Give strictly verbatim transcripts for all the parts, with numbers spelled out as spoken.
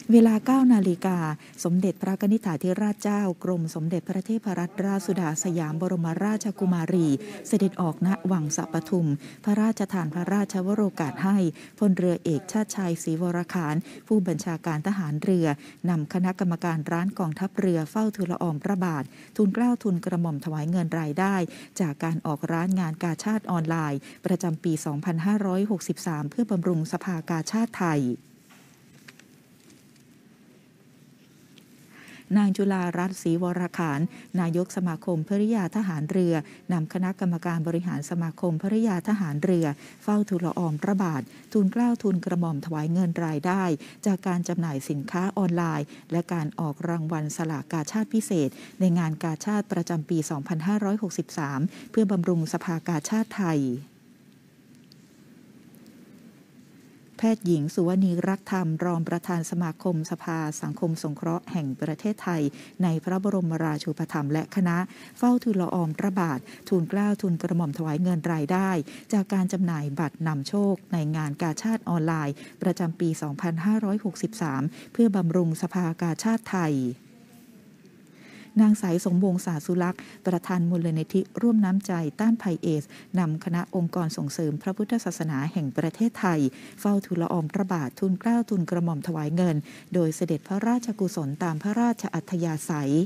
เวลา เก้า นาฬิกาสมเด็จพระนิธิถาธิราชเจ้ากรมสมเด็จพระเทพรัตนราชสุดาสยามบรมราชกุมารีเสด็จออกณวังสะปทุมพระราชทานพระราชวโรกาสให้พลเรือเอกชาติชัยศรีวรขานผู้บัญชาการทหารเรือนำคณะกรรมการร้านกองทัพเรือเฝ้าทูลละอองพระบาททูลเกล้าทูลกระหม่อมถวายเงินรายได้จากการออกร้านงานกาชาดออนไลน์ประจำปี สองพันห้าร้อยหกสิบสาม เพื่อบำรุงสภากาชาดไทยนางจุฬารัตน์ศรีวรขานนายกสมาคมภริยาทหารเรือนำคณะกรรมการบริหารสมาคมภริยาทหารเรือเฝ้าทูลละอองพระบาททูลเกล้าทูลกระหม่อมถวายเงินรายได้จากการจำหน่ายสินค้าออนไลน์และการออกรางวัลสลากกาชาดพิเศษในงานกาชาดประจำปี สองพันห้าร้อยหกสิบสาม เพื่อบำรุงสภากาชาดไทยแพทย์หญิงสุวรรณีรักธรรมรองประธานสมาคมสภาสังคมสงเคราะห์แห่งประเทศไทยในพระบรมราชูปถัมภ์และคณะเฝ้าทูลละอองพระบาททูลเกล้าทูลกระหม่อมถวายเงินรายได้จากการจำหน่ายบัตรนำโชคในงานกาชาดออนไลน์ประจำปี สองพันห้าร้อยหกสิบสาม เพื่อบำรุงสภากาชาดไทยนางสายสมวงศ์สาสุลักษณ์ประธานมูลนิธิร่วมน้ำใจต้านภัยเอดส์นำคณะองค์กรส่งเสริมพระพุทธศาสนาแห่งประเทศไทยเฝ้าทูลละอองพระบาททูลเกล้าทูลกระหม่อมถวายเงินโดยเสด็จพระราชกุศลตามพระราชอัธยาศัย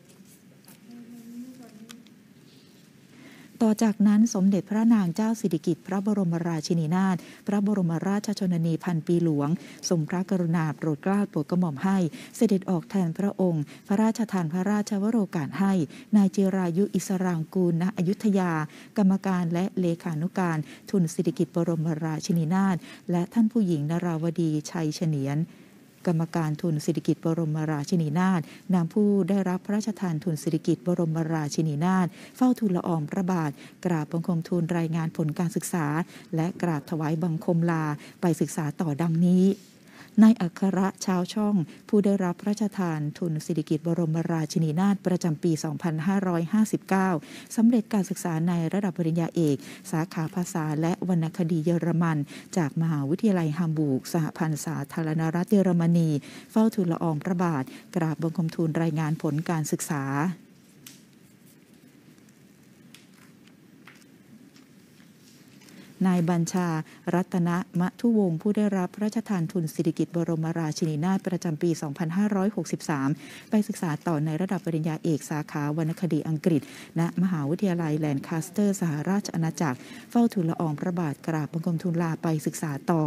ต่อจากนั้นสมเด็จพระนางเจ้าสิริกิติ์พระบรมราชินีนาถพระบรมราชชนนีพันปีหลวงทรงพระกรุณาโปรดเกล้าโปรดกระหม่อมให้เสด็จออกแทนพระองค์พระราชทานพระราชวโรกาสให้นายจิรายุอิสรางกูลณอยุธยากรรมการและเลขานุการทุนสิริกิติ์บรมราชินีนาถและท่านผู้หญิงนราวดีชัยเฉนียนกรรมการทุนสิริกิติ์บรมราชินีนาถนำผู้ได้รับพระราชทานทุนสิริกิติ์บรมราชินีนาถเฝ้าทูลละอองพระบาทกราบบังคมทูลรายงานผลการศึกษาและกราบถวายบังคมลาไปศึกษาต่อดังนี้นายอัครชาวช่องผู้ได้รับพระราชทานทุนสิริกิติ์บรมราชินีนาถประจำปี สองพันห้าร้อยห้าสิบเก้า สำเร็จการศึกษาในระดับปริญญาเอกสาขาภาษาและวรรณคดีเยอรมันจากมหาวิทยาลัยฮัมบูร์กสหพันธ์สาธารณรัฐเยอรมนีเฝ้าทูลละอองพระบาทกราบบังคมทูลรายงานผลการศึกษานายบัญชารัตนมทุวงศ์ผู้ได้รับพระราชทานทุนสิริกิติ์บรมราชินีนาถประจำปี สองพันห้าร้อยหกสิบสาม ไปศึกษาต่อในระดับปริญญาเอกสาขาวรรณคดีอังกฤษณมหาวิทยาลัยแลนคาสเตอร์สหราชอาณาจักรเฝ้าทูลละอองพระบาทกราบบังคมทูลลาไปศึกษาต่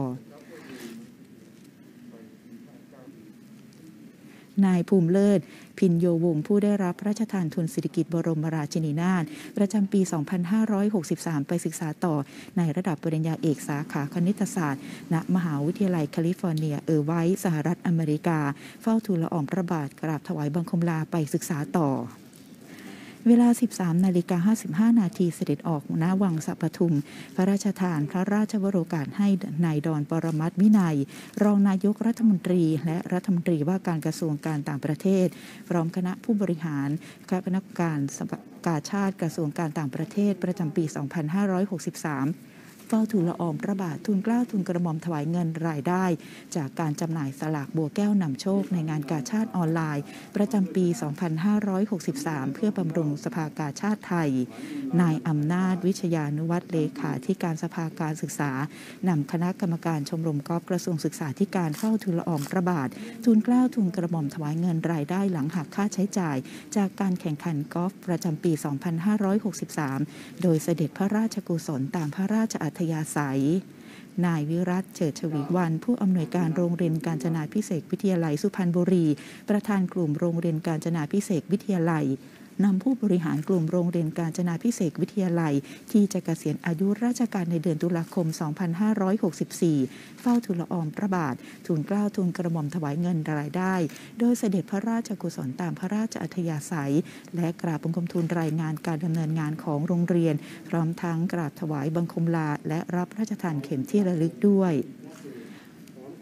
อนายภูมิเลิศพินโยวงศ์ผู้ได้รับพระราชทานทุนสิริกิติ์บรมราชินีนาถประจำปี สองพันห้าร้อยหกสิบสาม ไปศึกษาต่อในระดับปริญญาเอกสาขาคณิตศาสตร์ณมหาวิทยาลัยแคลิฟอร์เนียเออร์ไวท์สหรัฐอเมริกาเฝ้าทูลละอองพระบาทกราบถวายบังคมลาไปศึกษาต่อเวลา สิบสาม นาฬิกา ห้าสิบห้า นาทีเสด็จออกณวังสะปทุมพระราชทานพระราชวโรกาสให้นายดอนปรมัตถ์วินัยรองนายกรัฐมนตรีและรัฐมนตรีว่าการกระทรวงการต่างประเทศพร้อมคณะผู้บริหารคณะกรรมการกาชาดกระทรวงการต่างประเทศประจำปี สองพันห้าร้อยหกสิบสามเฝ้าทูลละอองพระบาททูลเกล้าทูลกระหม่อมถวายเงินรายได้จากการจำหน่ายสลากบัวแก้วนำโชคในงานกาชาดออนไลน์ประจำปี สองพันห้าร้อยหกสิบสาม เพื่อบำรุงสภากาชาดไทยนายอำนาจวิชยานุวัฒน์เลขาธิการสภาการศึกษานำคณะกรรมการชมรมกอล์ฟกระทรวงศึกษาธิการเฝ้าทูลละอองพระบาททูลเกล้าทูลกระหม่อมถวายเงินรายได้หลังหักค่าใช้จ่ายจากการแข่งขันกอล์ฟประจำปี สองพันห้าร้อยหกสิบสาม โดยเสด็จพระราชกุศลตามพระราชอัธยาศัยนายวิรัตเฉิดฉวีวันผู้อำนวยการโรงเรียนกาญจนาภิเษกวิทยาลัยสุพรรณบุรีประธานกลุ่มโรงเรียนกาญจนาภิเษกวิทยาลัยนำผู้บริหารกลุ่มโรงเรียนกาญจนาภิเษกวิทยาลัยที่จะเกษียณอายุราชการในเดือนตุลาคม สองพันห้าร้อยหกสิบสี่ เฝ้าทูลละอองพระบาททูลเกล้าทูลกระหม่อมถวายเงินรายได้โดยเสด็จพระราชกุศลตามพระราชอัธยาศัยและกราบบังคมทูลรายงานการดำเนินงานของโรงเรียนพร้อมทั้งกราบถวายบังคมลาและรับพระราชทานเข็มที่ระลึกด้วย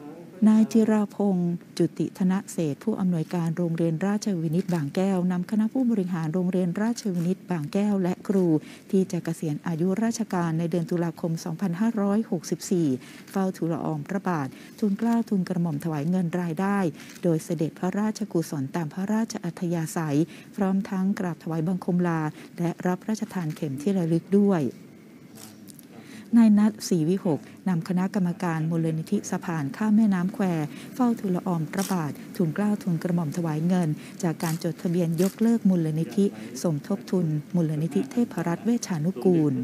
นายจิราพงศ์จุติธนเศรษฐ์ผู้อำนวยการโรงเรียนราชวินิตบางแก้วนำคณะผู้บริหารโรงเรียนราชวินิตบางแก้วและครูที่จะเกษียณอายุราชการในเดือนตุลาคม สองพันห้าร้อยหกสิบสี่ เฝ้าทูลละอองพระบาททูลเกล้าทูลกระหม่อมถวายเงินรายได้โดยเสด็จพระราชกุศลตามพระราชอัธยาศัยพร้อมทั้งกราบถวายบังคมลาและรับพระราชทานเข็มที่ระลึกด้วยนายนัทศรีวิหกนำคณะกรรมการมูลนิธิสะพานข้ามแม่น้ำแควเฝ้าทูลละอองพระบาททูลเกล้าทูลกระหม่อมถวายเงินจากการจดทะเบียนยกเลิกมูลนิธิสมทบทุนมูลนิธิเทพรัตน์เวชานุกูล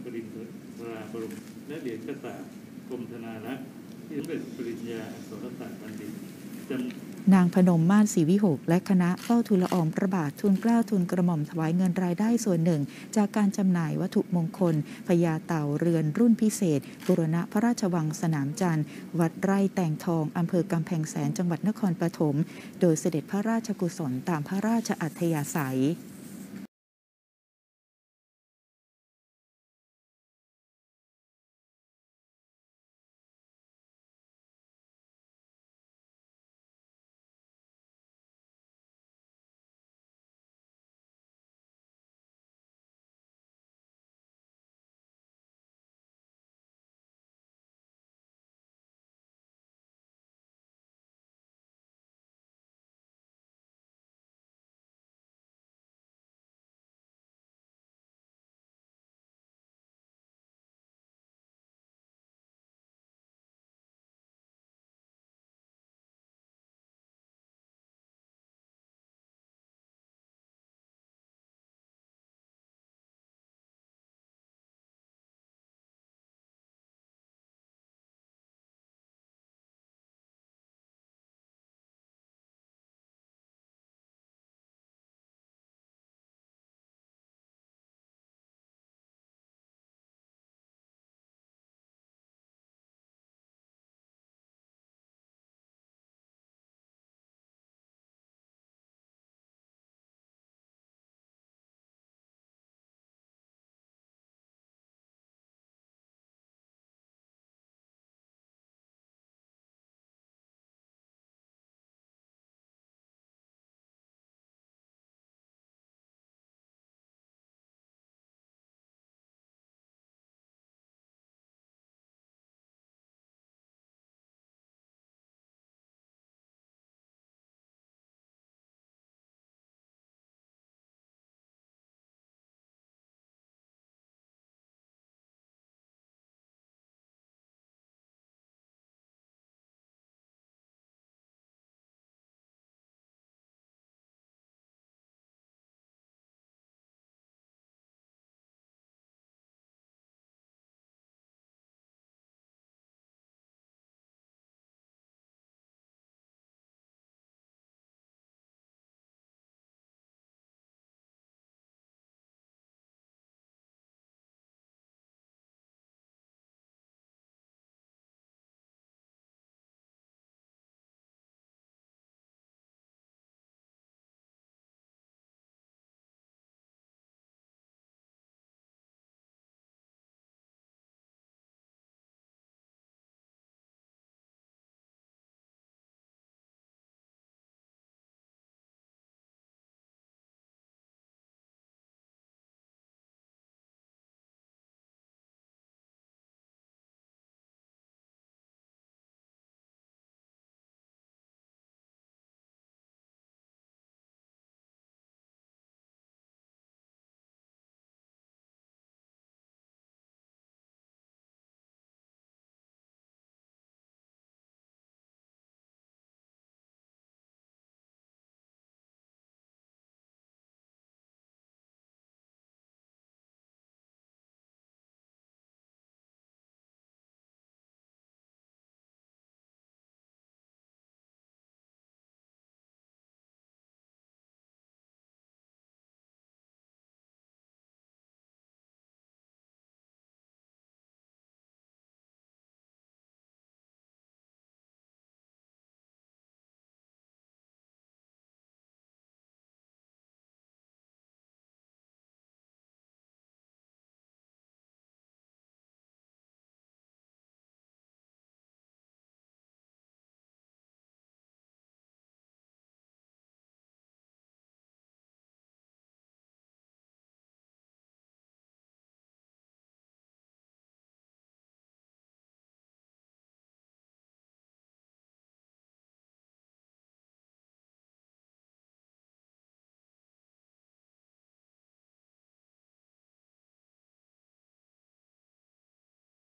และเหรียญกษาปณ์กรมธนารักษ์ที่สมเด็จปริญญาอักษรศาสตร์บัณฑิตนางพนมมาศศรีวิหกและคณะเฝ้าทูลละอองพระบาททูลเกล้าทูลกระหม่อมถวายเงินรายได้ส่วนหนึ่งจากการจำหน่ายวัตถุมงคลพญาเต่าเรือนรุ่นพิเศษบูรณะพระราชวังสนามจันทร์วัดไร่แต่งทองอำเภอกำแพงแสนจังหวัดนครปฐมโดยเสด็จพระราชกุศลตามพระราชอัธยาศัย